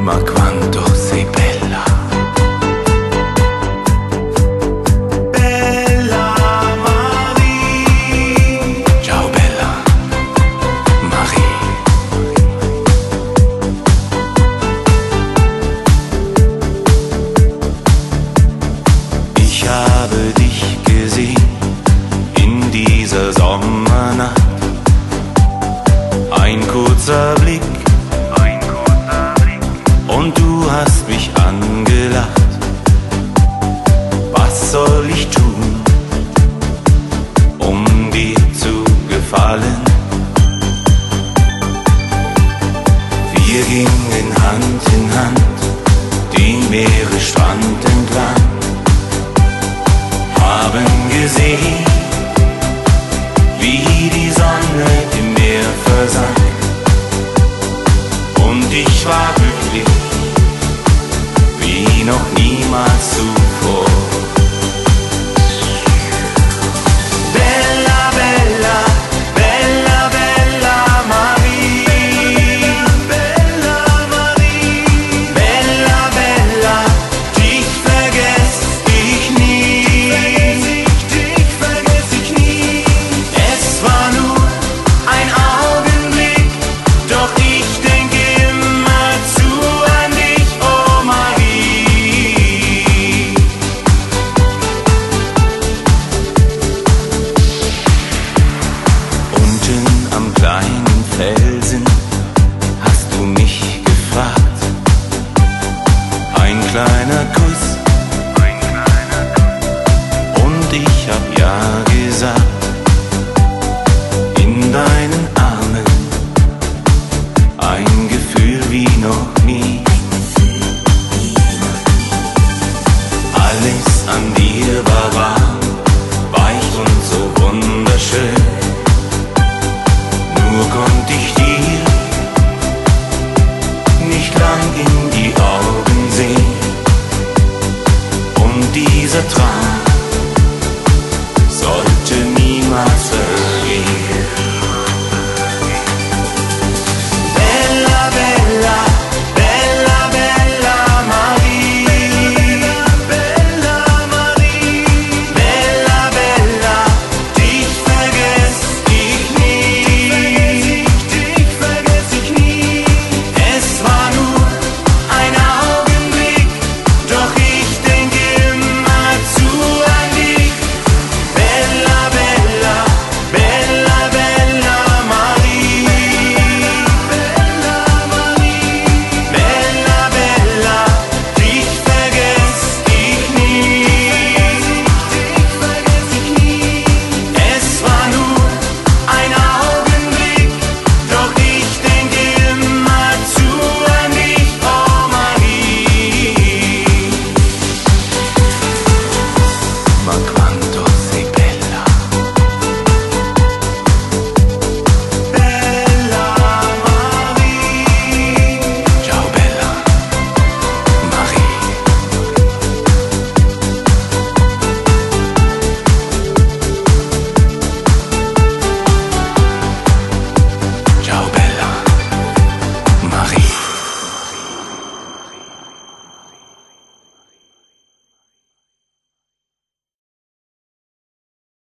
ma quanto sei bella. Bella Marie. Ciao bella Marie. Ich habe dich gesehen in dieser Sommernacht. Ein kurzer Blick und du hast mich angelacht. Was soll ich tun, um dir zu gefallen? Wir gingen Hand in Hand den Meeresstrand entlang, haben gesehen, wie die Sonne im Meer versank. Und ich war glücklich wie noch niemals zuvor. Bella, bella, bella, bella Marie. Bella Marie. Bella, bella, dich vergess ich nie. Dich vergess ich nie. Es war nur ein Augenblick, doch ich denke immerzu an dich, oh Marie. Unten am kleinen Felsen hast du mich gefragt. Ein kleiner Kuss und ich hab ja gesagt. In deinen Armen ein Gefühl wie noch